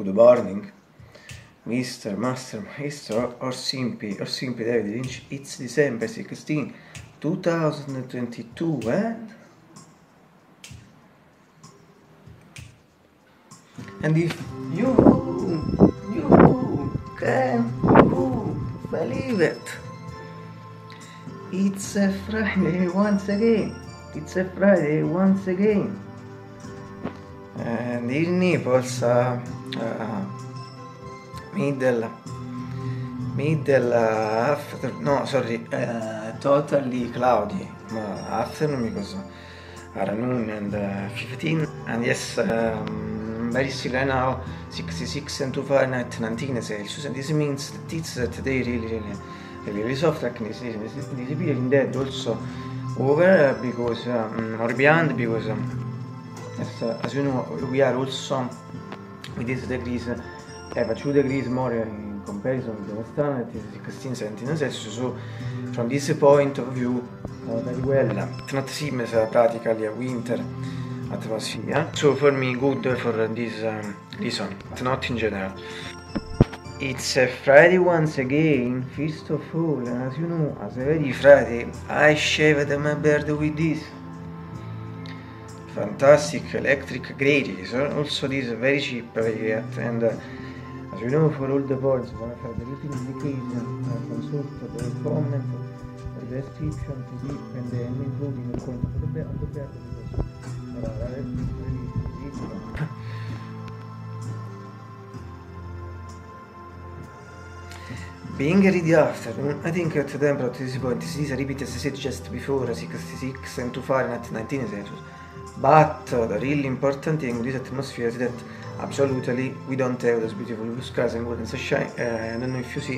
Good morning, Mr. Master, Maestro, or simply David Lynch. It's December 16, 2022, and if you can believe it, it's a Friday once again. And in Naples, totally cloudy, afternoon because noon and 15, and yes, very still right now, 66 and 2 Fahrenheit, 19 Celsius, and this means that it's today really soft, like this period in that also over because or beyond, because as you know, we are also with these degrees have 2 degrees more in comparison with the Western, it is 16, 17 Celsius, so from this point of view very well. It not seems practically a winter atmosphere, so for me good for this reason, but not in general. It's a Friday once again. First of all, as you know, as every Friday, I shaved my beard with this fantastic electric grey razor. Also, this is very cheap, very great, and as you know, for all the points, for the written indication, consult the comment or the description to see and then including the comment of the beard because being ready afternoon, I think at the temperature at this point is repeated as I said just before, 66 and 2 Fahrenheit, 19 Celsius. But the really important thing with this atmosphere is that absolutely we don't have those beautiful blue skies and golden sunshine. I don't know if you see.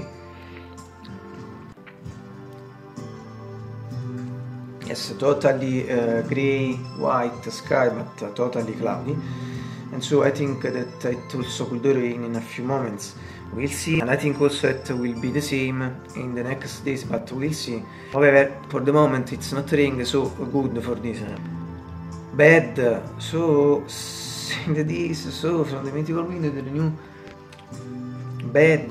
Yes, totally grey, white sky, but totally cloudy. And so I think that it also could rain in a few moments. We'll see, and I think also it will be the same in the next days, but we'll see. However, for the moment it's not raining, so good for this bed. So in this, so from the mythical window to the new bed,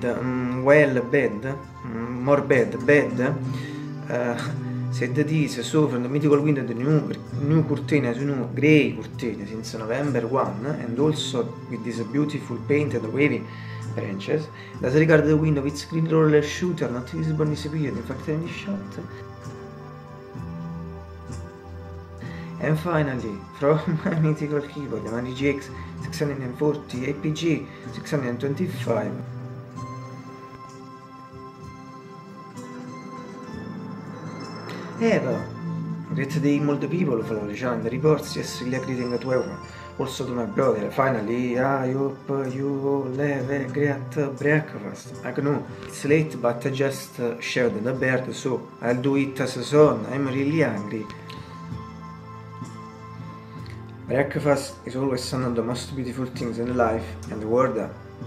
said this, so from the mythical window the new curtain, as you know, grey curtain since November 1, and also with this beautiful painted wavy branches. As regards the window, with screen roller shooter not visible in this period, in fact any shot. And finally, from my mythical keyboard, the Yamaha GX 640 APG 625. Però, great day molto people follow the channel, the reports, yes, really greeting to everyone. Also to my brother, finally, I hope you all have a great breakfast. I know it's late, but I just shaved the beard, so I'll do it as a son. I'm really hungry. Breakfast is always one of the most beautiful things in life and the world.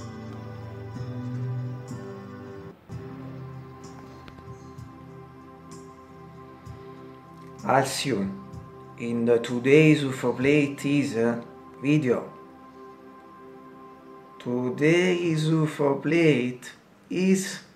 I'll see you in the today's UFO Play teaser video. Today's UFO Plate is